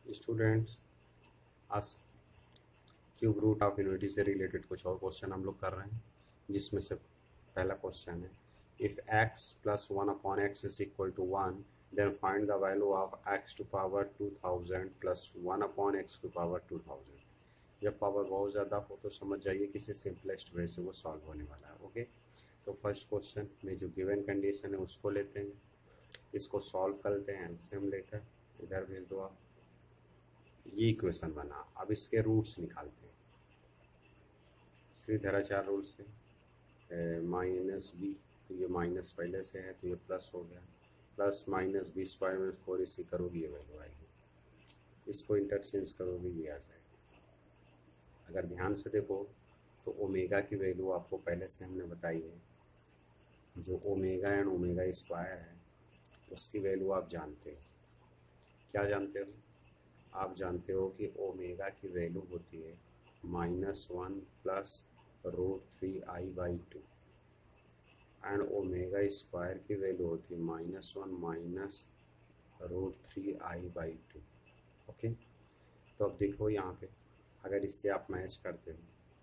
Students, आज cube root of unity से related कुछ और क्वेश्चन हम लोग कर रहे हैं, जिसमें से पहला क्वेश्चन है if x plus 1/x is equal to 1 then find the value of x to power 2000 plus 1/x to power 2000। जब पावर बहुत ज़्यादा हो तो समझ जाइए किसी सिंपलेस्ट वे से वो सॉल्व होने वाला है। ओके, तो फर्स्ट क्वेश्चन में जो गिवन कंडीशन है उसको लेते हैं, इसको सॉल्व करते हैं, एलसीएम लेकर इधर भेज दो आप। ये इक्वेशन बना, अब इसके रूट्स निकालते हैं सीधाचार रूल से। माइनस बी, तो ये माइनस पहले से है तो ये प्लस हो गया, प्लस माइनस बी स्क्वायर में 4 इसी करोगी ये वैल्यू आएगी, इसको इंटरचेंज करोगी ये आ जाएगा। अगर ध्यान से देखो तो ओमेगा की वैल्यू आपको पहले से हमने बताई है, जो ओमेगा एंड ओमेगा स्क्वायर है उसकी वैल्यू आप जानते हो। क्या जानते हो? आप जानते हो कि ओमेगा की वैल्यू होती है -1 plus √3i/2 and omega square की वैल्यू होती है -1 माइनस √3i/2। ओके, तो अब देखो यहाँ पे अगर इससे आप मैच करते हो,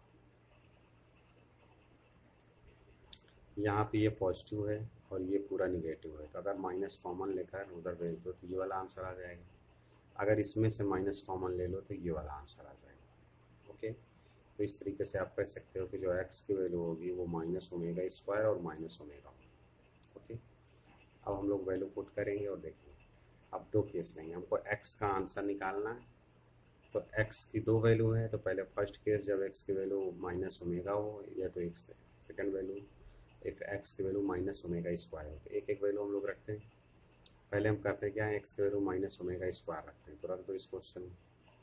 यहाँ पे ये पॉजिटिव है और ये पूरा निगेटिव है, तो अगर माइनस कॉमन लेकर उधर भेज दो तो ये वाला आंसर आ जाएगा। अगर इसमें से माइनस कॉमन ले लो तो ये वाला आंसर आ जाएगा। ओके, तो इस तरीके से आप कह सकते हो कि जो x की वैल्यू होगी वो माइनस ओमेगा स्क्वायर और माइनस ओमेगा होगी। ओके, अब हम लोग वैल्यू पुट करेंगे और देखेंगे। अब दो केस लेंगे, हमको x का आंसर निकालना है, तो x की दो वैल्यू है, तो पहले फर्स्ट केस जब x की वैल्यू माइनस ओमेगा हो, या तो एक सेकेंड वैल्यू इफ x की वैल्यू माइनस ओमेगा स्क्वायर हो, तो एक एक वैल्यू हम लोग रखते हैं। पहले हम करते हैं क्या है, x की वैल्यू माइनस ओमेगा स्क्वायर रखते हैं, तो रख दो इस क्वेश्चन में।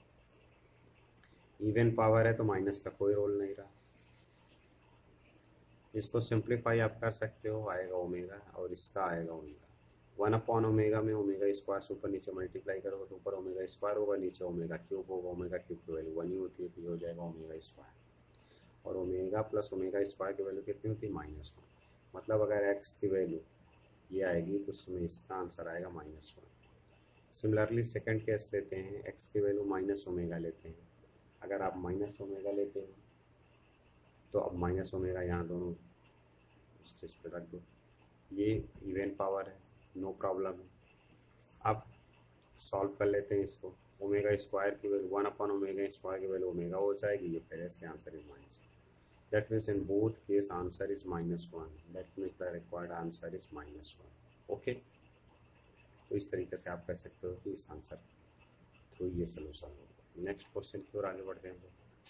इवन पावर है तो माइनस का कोई रोल नहीं रहा, इसको सिंप्लीफाई आप कर सकते हो, आएगा ओमेगा और इसका आएगा ओमेगा। 1/ओमेगा में ओमेगा स्क्वायर से ऊपर नीचे मल्टीप्लाई करोगे तो ऊपर ओमेगा स्क्वायर होगा, नीचे ओमेगा क्यूब होगा। ओमेगा क्यूब की वैल्यू 1 ही होती है, तो ये हो जाएगा ओमेगा स्क्वायर। और ओमेगा प्लस ओमेगा स्क्वायर की वैल्यू कितनी होती है? -1। मतलब अगर x की वैल्यू ये आएगी तो उसमें इसका आंसर आएगा -1। सिमिलरली सेकंड केस लेते हैं, x की वैल्यू माइनस ओमेगा लेते हैं। अगर आप माइनस ओमेगा लेते हो तो अब माइनस ओमेगा यहाँ दोनों स्टेज पे रख दो, ये इवन पावर है, नो प्रॉब्लम है। अब सॉल्व कर लेते हैं इसको। ओमेगा स्क्वायर की वैल्यू 1/ओमेगा स्क्वायर की वैल्यू ओमेगा हो जाएगी, ये पहले से answer is -1। That means in both case answer is -1. That means the required answer is -1. Okay? तो इस तरीके से आप कह सकते हो कि इस आंसर थ्रू ये सोल्यूशन होगा। नेक्स्ट क्वेश्चन की ओर आगे बढ़ते हैं।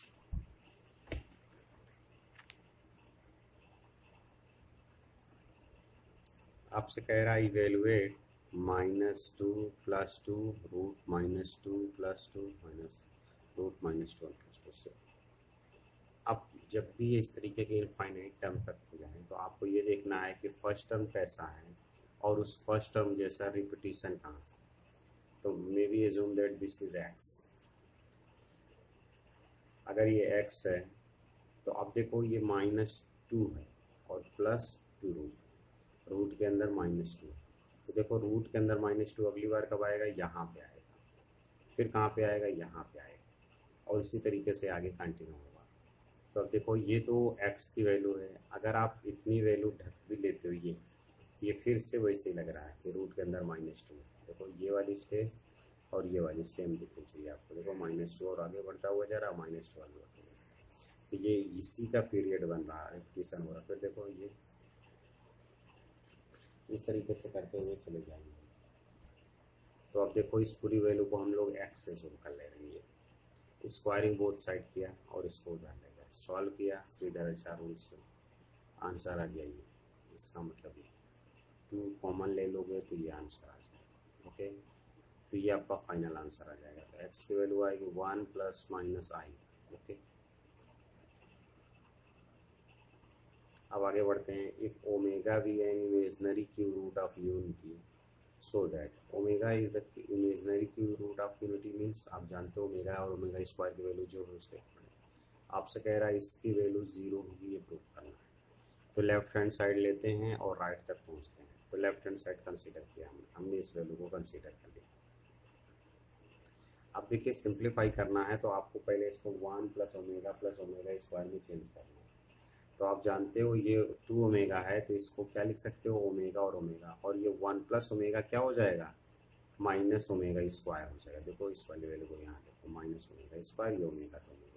आपसे कह रहा है इवेलुएट -2 + 2 √-2 + 2 -√-2 + 2। अब जब भी ये इस तरीके के इनफाइनाइट टर्म तक हो जाए तो आपको ये देखना है कि फर्स्ट टर्म कैसा है और उस फर्स्ट टर्म जैसा रिपीटिशन कहाँ से। तो maybe assume that this is x। अगर ये x है तो अब देखो ये -2 है और +2 रूट के अंदर -2, तो देखो रूट के अंदर -2 अगली बार कब आएगा? यहाँ पे आएगा, फिर कहाँ पे आएगा? यहाँ पे आएगा, और इसी तरीके से आगे कंटिन्यू होगा। तो अब देखो ये तो x की वैल्यू है, अगर आप इतनी वैल्यू ढक भी लेते हो ये फिर से वैसे ही लग रहा है कि रूट के अंदर -2। देखो ये वाली स्टेज और ये वाली सेम दिखनी चाहिए आपको। देखो -2 और आगे बढ़ता हुआ जा रहा है, -2 आगे बढ़ता हुआ, तो ये इसी का पीरियड बन रहा है, रिपीटिशन हो रहा है। फिर देखो ये इस तरीके से करते हुए चले जाएंगे। तो अब देखो इस पूरी वैल्यू को हम लोग x से शुरू कर ले रहे हैं, स्क्वायरिंग बोथ साइड किया और इसको उधर ले गए, सॉल्व किया सीधाचार रूल से, आंसर आ गया ये। इसका मतलब ये 2 कॉमन ले लोगे तो ये आंसर आ जाएगा। ओके, तो ये आपका फाइनल आंसर आ जाएगा। तो x की वैल्यू आएगी 1 ± i। ओके, अब आगे बढ़ते हैं। If omega be an imaginary cube root of unity so that omega is the imaginary cube root of unity means आप जानते हो ओमेगा और ओमेगा स्क्वायर की वैल्यू जो है उसके आपसे कह रहा है इसकी वैल्यू 0 होगी, ये प्रूव करना है। तो लेफ्ट हैंड साइड लेते हैं और राइट तक पहुंचते हैं। तो लेफ्ट हैंड साइड कंसीडर किया हमने इस वैल्यू को कंसीडर कर लिया। अब देखिए सिंप्लीफाई करना है तो आपको पहले इसको 1 प्लस ओमेगा स्क्वायर में चेंज करना है। तो आप जानते हो ये 2 ओमेगा है, तो इसको क्या लिख सकते हो, ओमेगा और ये 1 प्लस ओमेगा क्या हो जाएगा, माइनस ओमेगा स्क्वायर हो जाएगा। देखो इस वाले वैल्यू को यहाँ देखो, माइनस ओमेगा स्क्वायर, ये ओमेगा तो ओमेगा।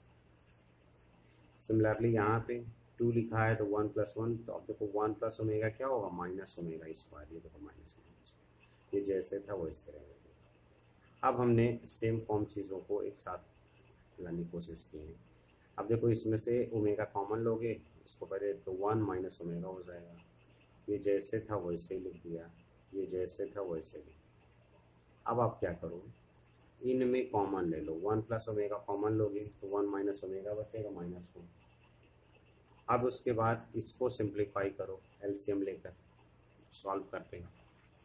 सिमिलरली यहाँ पे 2 लिखा है तो 1 प्लस 1, तो अब देखो 1 प्लस ओमेगा क्या होगा, माइनस ओमेगा स्क्वायर, ये देखो माइनस ओमेगा स्क्वायर, ये जैसे था वैसे रहेगा। अब हमने सेम फॉर्म चीज़ों को एक साथ लाने की कोशिश की है। अब देखो इसमें से ओमेगा कॉमन लोगे, इसको पहले तो 1 माइनस ओमेगा हो जाएगा, ये जैसे था वैसे ही लिख दिया, ये जैसे था वैसे ही। अब आप क्या करो, इनमें कॉमन ले लो, 1 प्लस ओमेगा कॉमन लोगे तो 1 माइनस ओमेगा बचेगा, -1। अब उसके बाद इसको सिंप्लीफाई करो, एलसीएम लेकर सॉल्व करते हैं।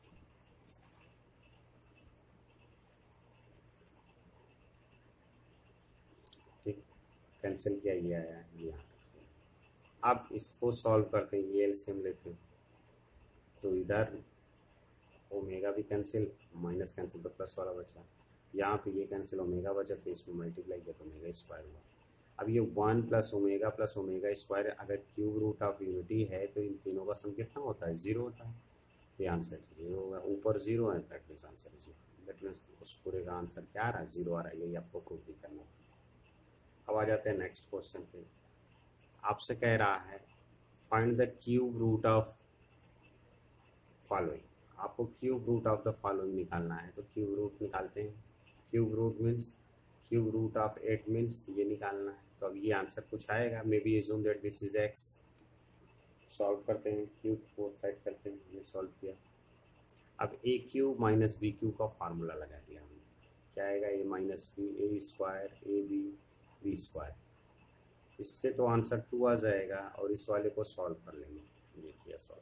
ठीक, कैंसिल किया, ये आया यहाँ। अब इसको सॉल्व करते हैं, ये एलसीएम लेते हैं, तो इधर ओमेगा भी कैंसिल, माइनस कैंसिल तो प्लस वाला बचा, यहाँ पे ये कैंसिल, ओमेगा बचा, तो इसमें मल्टीप्लाई किया तो ओमेगा स्क्वायर हुआ। अब ये 1 प्लस ओमेगा स्क्वायर अगर क्यूब रूट ऑफ यूनिटी है तो इन तीनों का सम कितना होता है, 0 होता है। तो ये आंसर 0 होगा, ऊपर 0 है, that means answer 0। That means उस पूरे का आंसर क्या आ रहा है, 0 आ रहा है। यही आपको प्रूव भी करना है। अब आ जाते हैं नेक्स्ट क्वेश्चन पे। आपसे कह रहा है find the cube root of following. आपको cube root of the following निकालना है, तो क्यूब रूट निकालते हैं। Cube root means cube root of 8 means ये निकालना है। तो अब ये आंसर कुछ आएगा, maybe assume that this is x. Solve करते हैं, क्यूब को साइड करते हैं, ये सॉल्व किया। अब A cube minus B cube का फार्मूला लगा दिया हमने, क्या आएगा, A minus B, A square, A B, B square. इससे तो आंसर 2 आ जाएगा, और इस वाले को सॉल्व कर लेंगे। ये किया सॉल्व,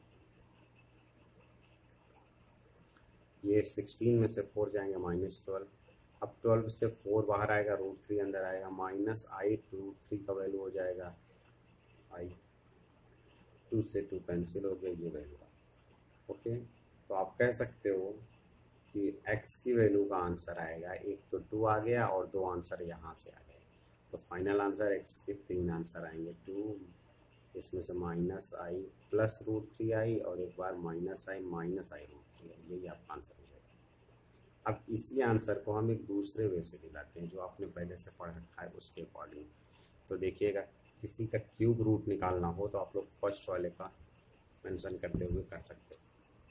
ये 16 में से 4 जाएंगे, -12। अब 12 से 4 बाहर आएगा, √3 अंदर आएगा, -8 √3 का वैल्यू हो जाएगा आई। 2 से 2 कैंसिल हो गया, ये वैल्यू। ओके, तो आप कह सकते हो कि x की वैल्यू का आंसर आएगा, एक तो 2 आ गया और 2 आंसर यहाँ से आ गए। तो फाइनल आंसर x के 3 आंसर आएंगे, 2, इसमें से -i प्लस √3 आई, और एक बार -i माइनस i √3 आई। यही आपका आंसर हो जाएगा। अब इसी आंसर को हम एक दूसरे वे से दिलाते हैं, जो आपने पहले से पढ़ रखा है उसके अकॉर्डिंग। तो देखिएगा, किसी का क्यूब रूट निकालना हो तो आप लोग फर्स्ट वाले का मेंशन करते हुए कर सकते हो।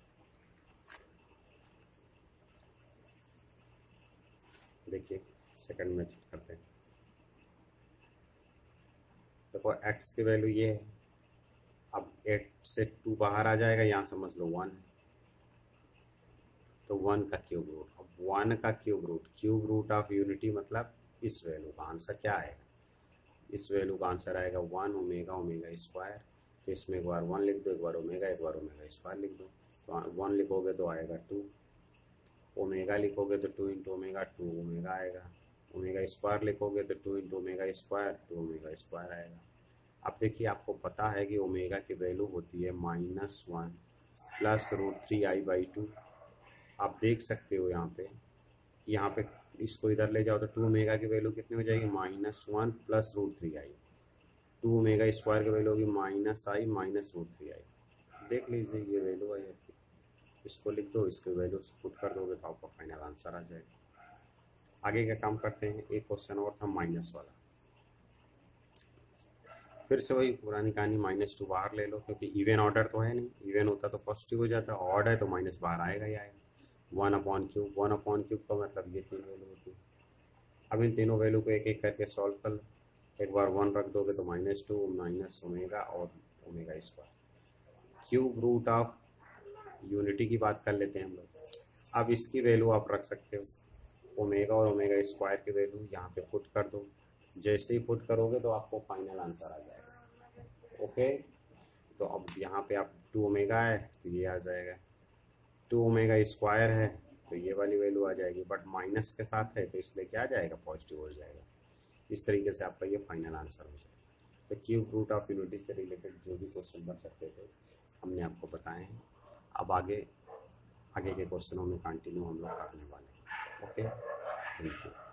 देखिए सेकंड मेथड करते हैं। देखो x की वैल्यू ये है, अब 8 से 2 बाहर आ जाएगा, यहाँ समझ लो 1, तो 1 का क्यूब रूट। अब 1 का क्यूब रूट ऑफ यूनिटी मतलब इस वैल्यू का आंसर क्या आएगा, इस वैल्यू का आंसर आएगा 1 ओमेगा स्क्वायर। तो इसमें एक बार 1 लिख दो, एक बार ओमेगा स्क्वायर लिख दो। तो 1 लिखोगे तो आएगा 2, ओमेगा लिखोगे तो 2 इंटू ओमेगा, 2 ओमेगा आएगा। ओमेगा स्क्वायर लिखोगे तो 2 into omega square, 2 omega square आएगा। अब देखिए, आपको पता है कि ओमेगा की वैल्यू होती है -1 प्लस √3i/2। आप देख सकते हो यहाँ पे इसको इधर ले जाओ तो 2 ओमेगा की वैल्यू कितनी हो जाएगी, -1 प्लस √3i। 2 ओमेगा स्क्वायर की वैल्यू होगी -i माइनस √3i। देख लीजिए ये वैल्यू आई आपकी, इसको लिख दो, इसकी वैल्यू पुट कर दोगे तो आपका फाइनल आंसर आ जाएगा। आगे का काम करते हैं, एक क्वेश्चन और था माइनस वाला। फिर से वही पुरानी कहानी, -2 बाहर ले लो, क्योंकि इवन ऑर्डर तो है नहीं, इवन होता तो पॉजिटिव हो जाता, ऑड है तो माइनस बाहर आएगा ही आएगा। 1/3 का मतलब ये 3 वैल्यू होती है। अब इन तीनों वैल्यू को एक एक करके सॉल्व कर लो। एक बार 1 रख दोगे तो -2 माइनस ओमेगा और omega square. Cube root of unity की बात कर लेते हैं हम लोग। अब इसकी वैल्यू आप रख सकते हो, ओमेगा और ओमेगा स्क्वायर की वैल्यू यहाँ पे पुट कर दो। जैसे ही पुट करोगे तो आपको फाइनल आंसर आ जाएगा। ओके, तो अब यहाँ पे आप 2 ओमेगा है तो ये आ जाएगा, 2 ओमेगा स्क्वायर है तो ये वाली वैल्यू आ जाएगी, बट माइनस के साथ है तो इसलिए क्या आ जाएगा, पॉजिटिव हो जाएगा। इस तरीके से आपका ये फाइनल आंसर हो जाएगा। तो क्यूब रूट ऑफ यूनिटी से रिलेटेड जो भी क्वेश्चन बन सकते थे हमने आपको बताए हैं। अब आगे के क्वेश्चनों में कंटिन्यू हम लोग करने वाले हैं। ओके। Thank you.